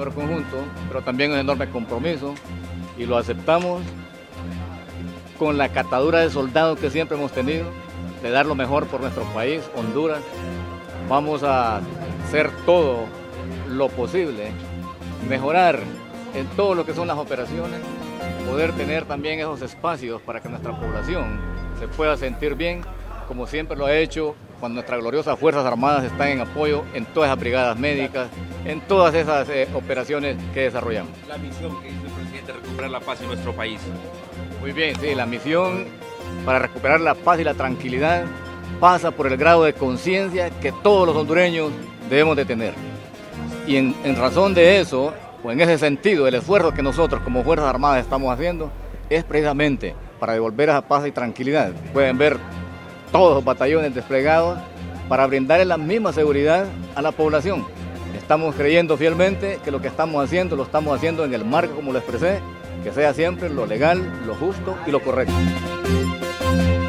esfuerzo conjunto, pero también un enorme compromiso, y lo aceptamos con la catadura de soldados que siempre hemos tenido, de dar lo mejor por nuestro país, Honduras. Vamos a hacer todo lo posible, mejorar en todo lo que son las operaciones, poder tener también esos espacios para que nuestra población se pueda sentir bien, como siempre lo ha hecho cuando nuestras gloriosas Fuerzas Armadas están en apoyo en todas esas brigadas médicas, en todas esas operaciones que desarrollamos. La misión que hizo el presidente, recuperar la paz en nuestro país. Muy bien, sí, la misión para recuperar la paz y la tranquilidad pasa por el grado de conciencia que todos los hondureños debemos de tener. Y en razón de eso, o en ese sentido, el esfuerzo que nosotros como Fuerzas Armadas estamos haciendo es precisamente para devolver esa paz y tranquilidad. Pueden ver todos los batallones desplegados para brindarle la misma seguridad a la población. Estamos creyendo fielmente que lo que estamos haciendo, lo estamos haciendo en el marco, como lo expresé, que sea siempre lo legal, lo justo y lo correcto.